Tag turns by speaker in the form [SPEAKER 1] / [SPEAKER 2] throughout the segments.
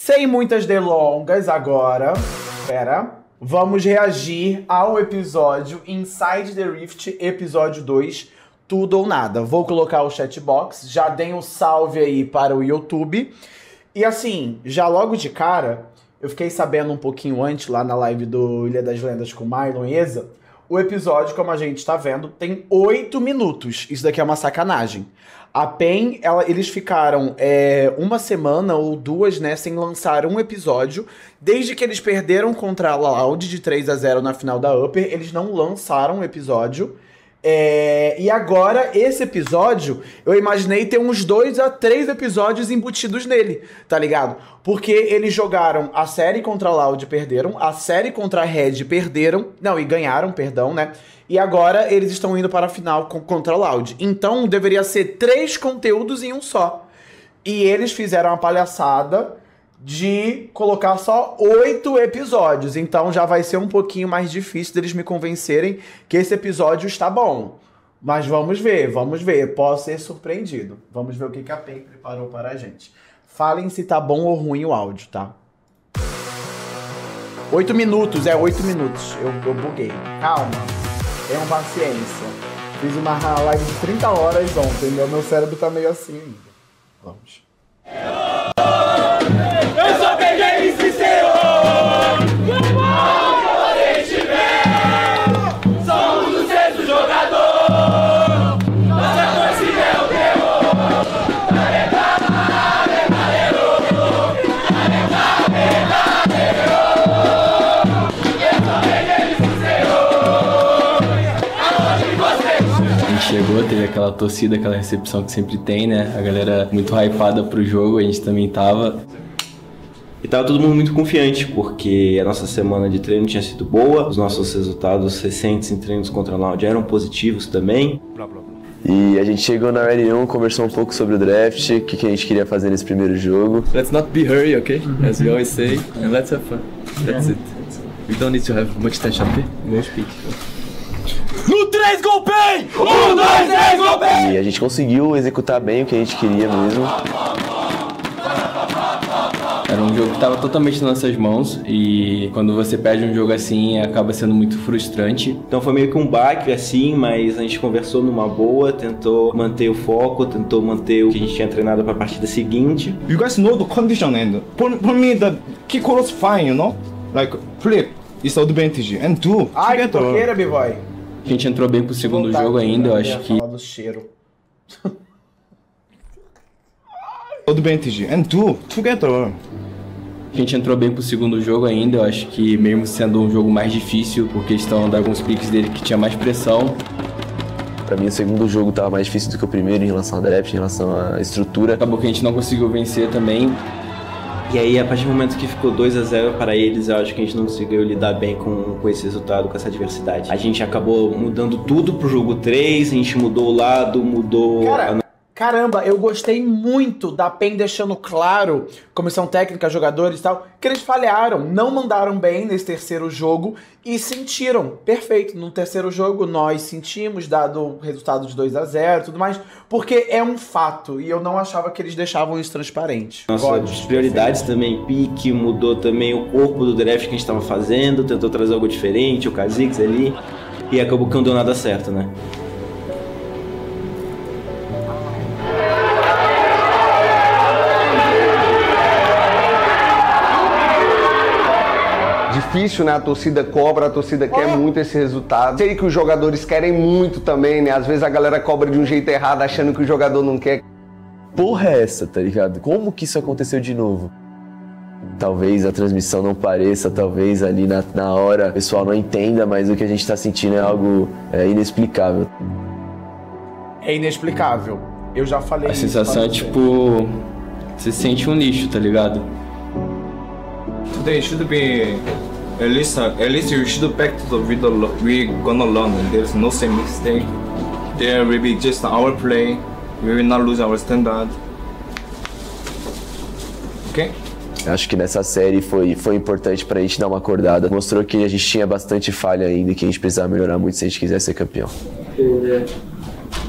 [SPEAKER 1] Sem muitas delongas agora, vamos reagir ao episódio Inside the Rift, episódio 2, Tudo ou Nada. Vou colocar o chatbox, já dei um salve aí para o YouTube. E assim, já logo de cara, eu fiquei sabendo um pouquinho antes, lá na live do Ilha das Lendas com Mylon e Eza, o episódio, como a gente tá vendo, tem 8 minutos. Isso daqui é uma sacanagem. A PEN, eles ficaram uma semana ou duas, né, sem lançar um episódio. Desde que eles perderam contra a Loud de 3-0 na final da Upper, eles não lançaram um episódio. E agora, esse episódio, eu imaginei ter uns 2 a 3 episódios embutidos nele, tá ligado? Porque eles jogaram a série contra a Loud e perderam, a série contra a Red perderam, não, e ganharam, perdão, né? E agora eles estão indo para a final contra a Loud. Então deveria ser 3 conteúdos em um só. E eles fizeram a palhaçada de colocar só 8 episódios. Então já vai ser um pouquinho mais difícil deles me convencerem que esse episódio está bom. Mas vamos ver. Posso ser surpreendido. Vamos ver o que a PEN preparou para a gente. Falem se tá bom ou ruim o áudio, tá? 8 minutos, 8 minutos. Eu buguei. Calma. Tenham paciência. Fiz uma live de 30 horas ontem. Meu cérebro tá meio assim ainda. Vamos.
[SPEAKER 2] Eu só peguei esse senhor. Aonde você estiver, somos o sexto jogador. Nossa torcida é o terror.
[SPEAKER 3] Chegou, teve aquela torcida, aquela recepção que sempre tem, né? A galera muito hypada pro jogo, a gente também tava.
[SPEAKER 4] E tava todo mundo muito confiante, porque a nossa semana de treino tinha sido boa, os nossos resultados recentes em treinos contra a Loud eram positivos também.
[SPEAKER 5] E a gente chegou na Ready 1, conversou um pouco sobre o draft, o que a gente queria fazer nesse primeiro jogo.
[SPEAKER 3] Let's not be hurry, okay? As we always say, and let's have fun. That's it. We don't need to have much tension, okay? No speak.
[SPEAKER 2] No 3, gol PEN! 1, 2, 3, gol PEN!
[SPEAKER 5] E a gente conseguiu executar bem o que a gente queria mesmo.
[SPEAKER 3] Era um jogo que estava totalmente nas nossas mãos e quando você perde um jogo assim acaba sendo muito frustrante.
[SPEAKER 4] Então foi meio que um baque assim, mas a gente conversou numa boa, tentou manter o foco, tentou manter o que a gente tinha treinado para a partida seguinte.
[SPEAKER 6] You guys know the condition and for me the kick was fine, you know? Like flip is advantage and do.
[SPEAKER 1] Ai, que toqueira, B-boy.
[SPEAKER 3] A gente entrou bem pro segundo jogo ainda, eu acho que...
[SPEAKER 1] do cheiro.
[SPEAKER 6] Advantage and do together.
[SPEAKER 3] A gente entrou bem pro segundo jogo ainda, eu acho que mesmo sendo um jogo mais difícil, por questão de alguns picks dele que tinha mais pressão.
[SPEAKER 5] Pra mim o segundo jogo tava mais difícil do que o primeiro em relação ao draft, em relação à estrutura.
[SPEAKER 3] Acabou que a gente não conseguiu vencer também.
[SPEAKER 4] E aí, a partir do momento que ficou 2-0 para eles, eu acho que a gente não conseguiu lidar bem com esse resultado, com essa adversidade. A gente acabou mudando tudo pro jogo 3, a gente mudou o lado, mudou...
[SPEAKER 1] Caramba, eu gostei muito da PEN deixando claro, comissão técnica, jogadores e tal, que eles falharam, não mandaram bem nesse terceiro jogo e sentiram. Perfeito, no terceiro jogo nós sentimos, dado o resultado de 2-0 e tudo mais, porque é um fato e eu não achava que eles deixavam isso transparente.
[SPEAKER 4] Nossas prioridades também, pique, mudou também o corpo do draft que a gente estava fazendo, tentou trazer algo diferente, o Kha'Zix ali, e acabou que não deu nada certo, né?
[SPEAKER 7] Difícil, né? A torcida cobra, a torcida quer muito esse resultado. Sei que os jogadores querem muito também, né? Às vezes a galera cobra de um jeito errado, achando que o jogador não quer.
[SPEAKER 5] Porra é essa, tá ligado? Como que isso aconteceu de novo? Talvez a transmissão não pareça, talvez ali na hora o pessoal não entenda, mas o que a gente tá sentindo é algo inexplicável.
[SPEAKER 1] É inexplicável. Eu já falei
[SPEAKER 3] A
[SPEAKER 1] isso.
[SPEAKER 3] sensação é tipo... Você sente um lixo, tá ligado?
[SPEAKER 6] Today should be at least you should back to the video we gonna learn. There's no same mistake. There will be just our play. We will not lose our standard. Okay?
[SPEAKER 5] Acho que nessa série foi importante pra gente dar uma acordada. Mostrou que a gente tinha bastante falha ainda e que a gente precisava melhorar muito se a gente quiser ser campeão.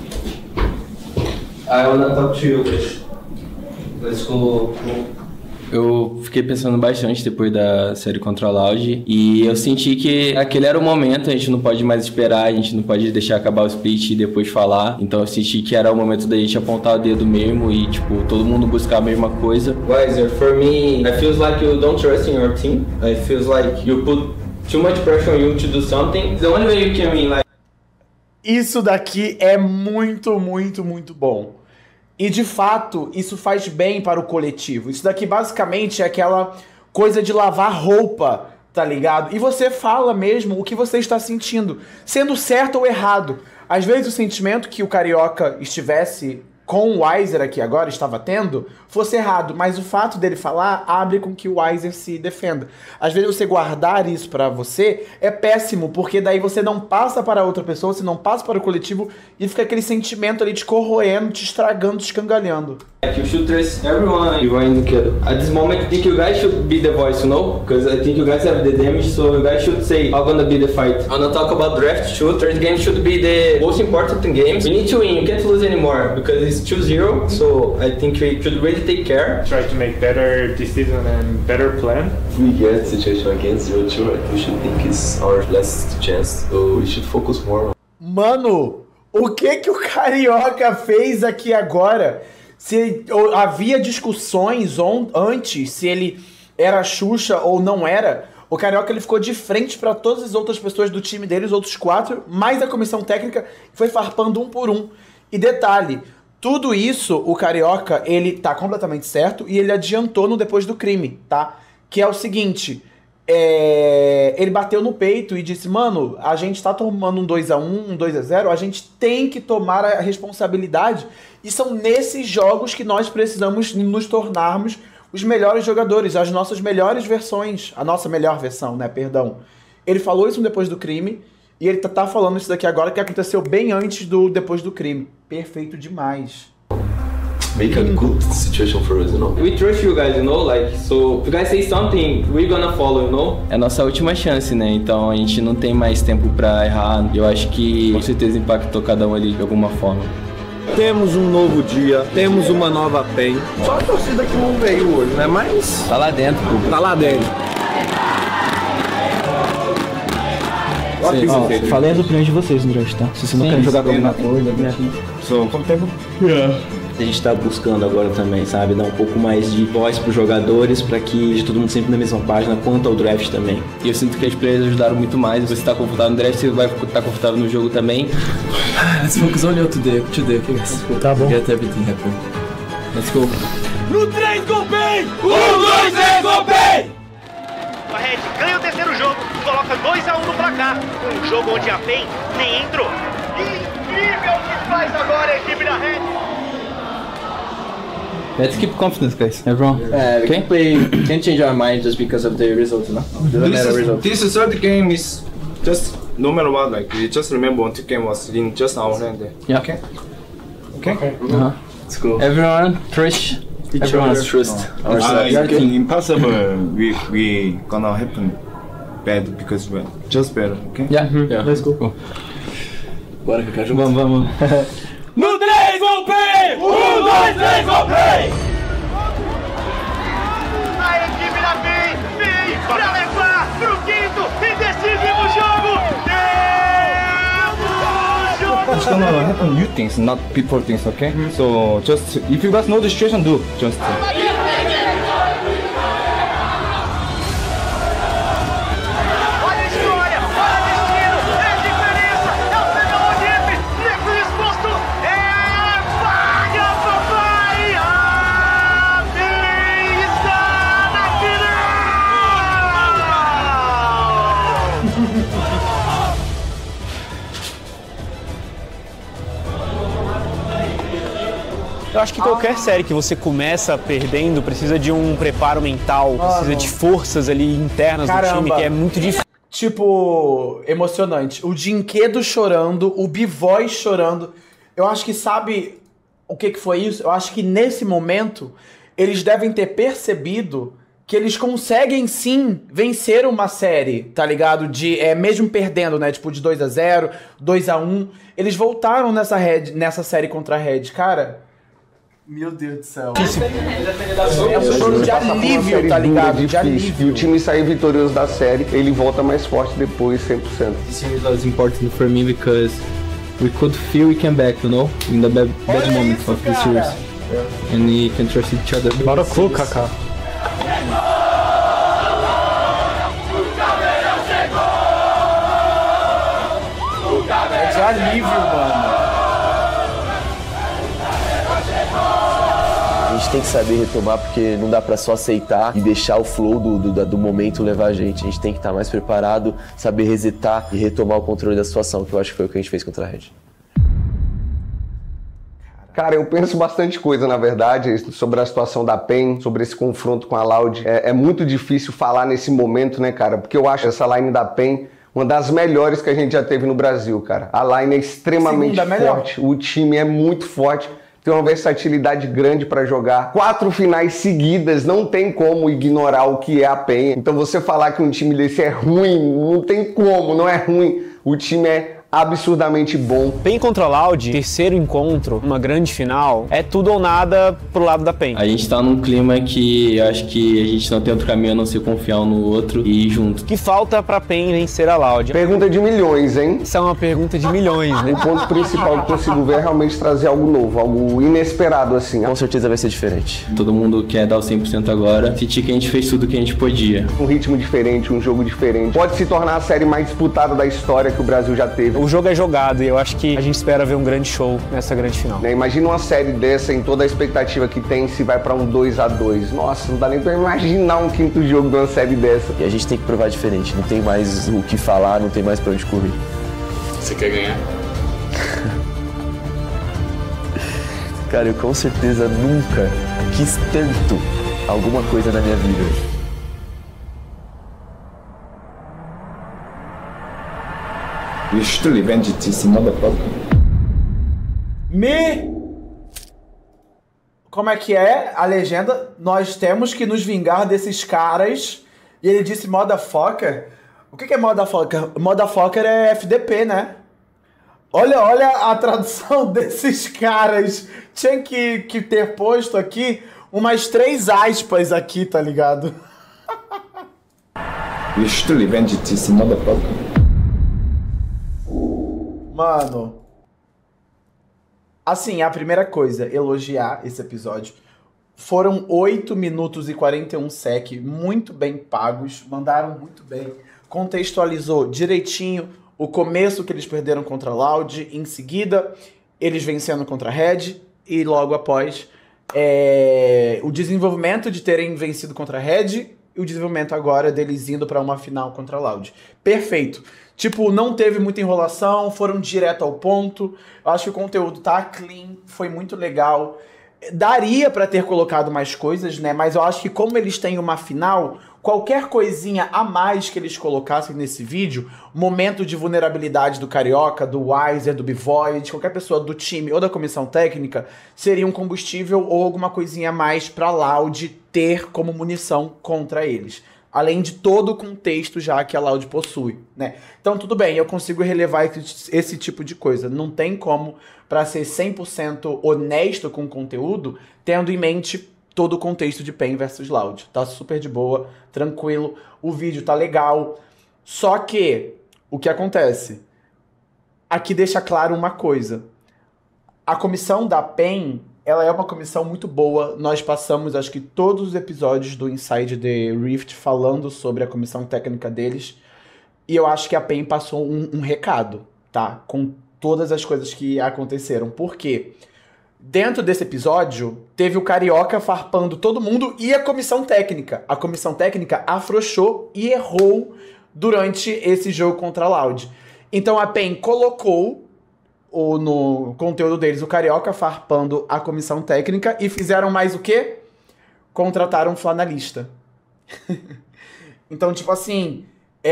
[SPEAKER 8] I wanna talk to you guys. Let's go
[SPEAKER 3] Eu fiquei pensando bastante depois da série contra a Loud e eu senti que aquele era o momento, a gente não pode mais esperar, a gente não pode deixar acabar o split e depois falar. Então eu senti que era o momento da gente apontar o dedo mesmo e, tipo, todo mundo buscar a mesma coisa. Weiser, for me, I feels like you don't trust in your team. I feels like you put too much pressure on you to do something. The only way you can win, like...
[SPEAKER 1] Isso daqui é muito, muito, muito bom. E de fato, isso faz bem para o coletivo. Isso daqui basicamente é aquela coisa de lavar roupa, tá ligado? E você fala mesmo o que você está sentindo, sendo certo ou errado. Às vezes o sentimento que o Carioca estivesse com o Weiser aqui agora, estava tendo, fosse errado. Mas o fato dele falar abre com que o Weiser se defenda. Às vezes você guardar isso pra você é péssimo, porque daí você não passa para outra pessoa, você não passa para o coletivo e fica aquele sentimento ali te corroendo, te estragando, te escangalhando.
[SPEAKER 3] You should trust everyone you are in the kid. At this moment, I think you guys should be the voice, you know? Because I think you guys have the damage, so you guys should say how gonna be the fight. I wanna talk about draft too. Third game should be the most important in games. We need to win, you can't lose anymore because it's 2-0. So I think we should really take care.
[SPEAKER 8] Try to make better decision and better plan.
[SPEAKER 5] If we get situation against 0-2, we should think it's our last chance, so we should focus more.
[SPEAKER 1] Mano, o que o Carioca fez aqui agora? Se havia discussões antes se ele era Xuxa ou não era, o Carioca ele ficou de frente para todas as outras pessoas do time dele, os outros 4, mais a comissão técnica foi farpando um por um. E detalhe, tudo isso o Carioca ele tá completamente certo e ele adiantou no Depois do Crime, tá? Que é o seguinte, ele bateu no peito e disse, mano, a gente tá tomando um 2-1, um 2-0, a gente tem que tomar a responsabilidade e são nesses jogos que nós precisamos nos tornarmos os melhores jogadores, as nossas melhores versões, a nossa melhor versão, né, perdão. Ele falou isso no Depois do Crime e ele tá falando isso daqui agora que aconteceu bem antes do Depois do Crime. Perfeito demais.
[SPEAKER 5] Make a good situation for us, you know?
[SPEAKER 3] We trust you guys, you know, like, so if you guys say something, we're gonna follow, you know? É a nossa última chance, né? Então a gente não tem mais tempo pra errar. Eu acho que com certeza impactou cada um ali de alguma forma.
[SPEAKER 6] Temos um novo dia, temos uma nova PEN. Só a torcida que não veio hoje, né? Mas
[SPEAKER 3] tá lá dentro, pô.
[SPEAKER 6] Tá lá dentro.
[SPEAKER 9] Falei as opiniões de vocês no draft, tá? Se vocês não querem jogar com alguma coisa, vem aqui.
[SPEAKER 4] A gente tá buscando agora também, sabe? Dar um pouco mais de voz pros jogadores pra que esteja todo mundo sempre na mesma página quanto ao draft também.
[SPEAKER 3] E eu sinto que as players ajudaram muito mais. Você tá confortável no draft, você vai estar confortável no jogo também. Let's focus only on today, okay, guys?
[SPEAKER 9] Tá bom.
[SPEAKER 3] Get everything happen. Let's go.
[SPEAKER 2] No 3, gol bem! 1, 2, 3, gol bem!
[SPEAKER 10] A Red ganha o terceiro jogo, coloca 2-1 no placar. Um jogo onde a PEN nem entrou. Incrível o que faz agora a equipe da Red.
[SPEAKER 3] Let's keep confidence, guys. Everyone. We can't change our mind just because of the result, no?
[SPEAKER 6] This third game is just no matter what, like we just remember one game was in just our hand.
[SPEAKER 3] Yeah.
[SPEAKER 6] Okay.
[SPEAKER 3] Let's go. Everyone trust. Everyone's trust.
[SPEAKER 6] I think impossible. We gonna happen bad because we're just better. Okay.
[SPEAKER 3] Yeah. Let's go.
[SPEAKER 5] Bora, Ricardo.
[SPEAKER 3] Vamos.
[SPEAKER 2] No 3, gol bem! 1, 2, 3, gol bem!
[SPEAKER 10] A equipe da PEN vem pra levar pro quinto e decisivo jogo.
[SPEAKER 6] It's gonna happen new things, not people things, okay? So just if you guys know the situation, do just.
[SPEAKER 9] Eu acho que qualquer série que você começa perdendo precisa de um preparo mental, precisa de forças ali internas do time, que é muito difícil.
[SPEAKER 1] Tipo, emocionante. O Dinquedo chorando, o B-Voice chorando. Eu acho que sabe o que foi isso? Eu acho que nesse momento eles devem ter percebido que eles conseguem sim vencer uma série, tá ligado? Mesmo perdendo, né? Tipo, de 2-0, 2-1. Eles voltaram nessa série contra a Red. Cara, Meu Deus do céu.
[SPEAKER 7] É um choro de alívio, tá ligado? De alívio. E o time sair vitorioso da série, ele volta mais forte depois, 100%.
[SPEAKER 3] This series was important for me because we could feel we came back, you know, in the bad moment of the series. And we can trust each other.
[SPEAKER 9] Bora cool, Kaká.
[SPEAKER 1] É de alívio, mano.
[SPEAKER 5] A gente tem que saber retomar, porque não dá pra só aceitar e deixar o flow do momento levar a gente. A gente tem que estar mais preparado, saber resetar e retomar o controle da situação, que eu acho que foi o que a gente fez contra a Red.
[SPEAKER 7] Cara, eu penso bastante coisa, na verdade, sobre a situação da PEN, sobre esse confronto com a Loud. É muito difícil falar nesse momento, né, cara? Porque eu acho essa line da PEN uma das melhores que a gente já teve no Brasil, cara. A line é extremamente forte, o time é muito forte. Tem uma versatilidade grande pra jogar. 4 finais seguidas, não tem como ignorar o que é a PEN. Então você falar que um time desse é ruim, não tem como, não é ruim. O time é absurdamente bom.
[SPEAKER 9] PEN contra Loud, terceiro encontro, uma grande final, é tudo ou nada pro lado da PEN.
[SPEAKER 3] A gente tá num clima que eu acho que a gente não tem outro caminho a não ser confiar um no outro e ir junto.
[SPEAKER 9] O que falta pra PEN vencer a Loud?
[SPEAKER 7] Pergunta de milhões, hein?
[SPEAKER 9] Isso é uma pergunta de milhões, né?
[SPEAKER 7] O ponto principal que eu consigo ver é realmente trazer algo novo, algo inesperado, assim.
[SPEAKER 5] Com certeza vai ser diferente.
[SPEAKER 3] Todo mundo quer dar o 100% agora, sentir que a gente fez tudo que a gente podia.
[SPEAKER 7] Um ritmo diferente, um jogo diferente. Pode se tornar a série mais disputada da história que o Brasil já teve.
[SPEAKER 9] O jogo é jogado e eu acho que a gente espera ver um grande show nessa grande final.
[SPEAKER 7] Imagina uma série dessa, em toda a expectativa que tem, se vai pra um 2-2. Nossa, não dá nem pra imaginar um quinto jogo de uma série dessa.
[SPEAKER 5] E a gente tem que provar diferente, não tem mais o que falar, não tem mais pra onde correr.
[SPEAKER 6] Você quer ganhar?
[SPEAKER 5] Cara, eu com certeza nunca quis tanto alguma coisa na minha vida.
[SPEAKER 6] You should revenge this motherfucker.
[SPEAKER 1] Como é que é a legenda? Nós temos que nos vingar desses caras. E ele disse motherfucker. O que é motherfucker? Motherfucker é FDP, né? Olha a tradução desses caras. Tinha que ter posto aqui umas 3 aspas aqui, tá ligado?
[SPEAKER 6] You should revenge this motherfucker.
[SPEAKER 1] Mano, assim, a primeira coisa, elogiar esse episódio. Foram 8 minutos e 41 sec, muito bem pagos, mandaram muito bem, contextualizou direitinho o começo que eles perderam contra a Loud, em seguida eles vencendo contra a Red e logo após o desenvolvimento de terem vencido contra a Red e o desenvolvimento agora deles indo pra uma final contra a Loud. Perfeito. Tipo, não teve muita enrolação, foram direto ao ponto. Eu acho que o conteúdo tá clean, foi muito legal. Daria pra ter colocado mais coisas, né? Mas eu acho que como eles têm uma final, qualquer coisinha a mais que eles colocassem nesse vídeo, momento de vulnerabilidade do Carioca, do Weiser, do B-Void, de qualquer pessoa do time ou da comissão técnica, seria um combustível ou alguma coisinha a mais pra Loud ter como munição contra eles. Além de todo o contexto já que a Loud possui, né? Então tudo bem, eu consigo relevar esse tipo de coisa. Não tem como, pra ser 100% honesto com o conteúdo, tendo em mente todo o contexto de PEN versus Loud. Tá super de boa, tranquilo, o vídeo tá legal. Só que, o que acontece? Aqui deixa claro uma coisa. A comissão da PEN, ela é uma comissão muito boa. Nós passamos, acho que, todos os episódios do Inside the Rift falando sobre a comissão técnica deles. E eu acho que a PEN passou um recado, tá? Com todas as coisas que aconteceram. Por quê? Dentro desse episódio, teve o Carioca farpando todo mundo e a comissão técnica. A comissão técnica afrouxou e errou durante esse jogo contra a Loud. Então a PEN colocou no conteúdo deles o Carioca farpando a comissão técnica e fizeram mais o quê? Contrataram um flanalista. Então, tipo assim,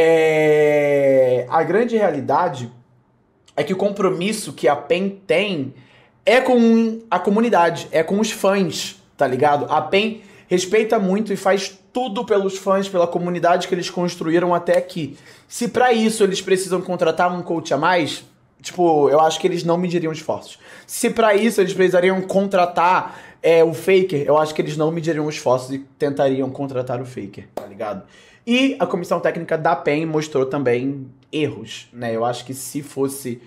[SPEAKER 1] a grande realidade é que o compromisso que a PEN tem é com a comunidade, é com os fãs, tá ligado? A PEN respeita muito e faz tudo pelos fãs, pela comunidade que eles construíram até aqui. Se pra isso eles precisam contratar um coach a mais, tipo, eu acho que eles não mediriam esforços. Se pra isso eles precisariam contratar o Faker, eu acho que eles não mediriam esforços e tentariam contratar o Faker, tá ligado? E a comissão técnica da PEN mostrou também erros, né? Eu acho que se fosse...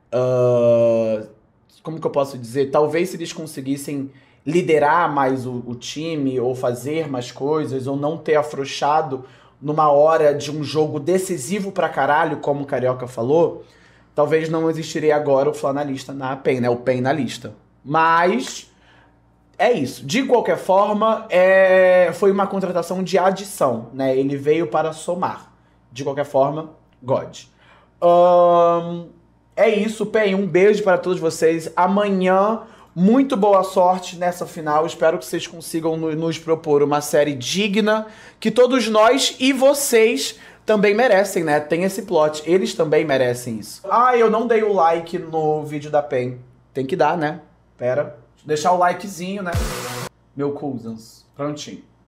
[SPEAKER 1] como que eu posso dizer? Talvez se eles conseguissem liderar mais o time, ou fazer mais coisas, ou não ter afrouxado numa hora de um jogo decisivo pra caralho, como o Carioca falou, talvez não existiria agora o Flanalista na PEN, né? O PEN na lista. Mas é isso. De qualquer forma, foi uma contratação de adição, né? Ele veio para somar. De qualquer forma, God. É isso, PEN. Um beijo para todos vocês. Amanhã, muito boa sorte nessa final. Espero que vocês consigam nos propor uma série digna, que todos nós e vocês também merecem, né? Tem esse plot. Eles também merecem isso. Eu não dei o like no vídeo da PEN. Tem que dar, né? Pera. Deixar o likezinho, né? Meu cousins. Prontinho.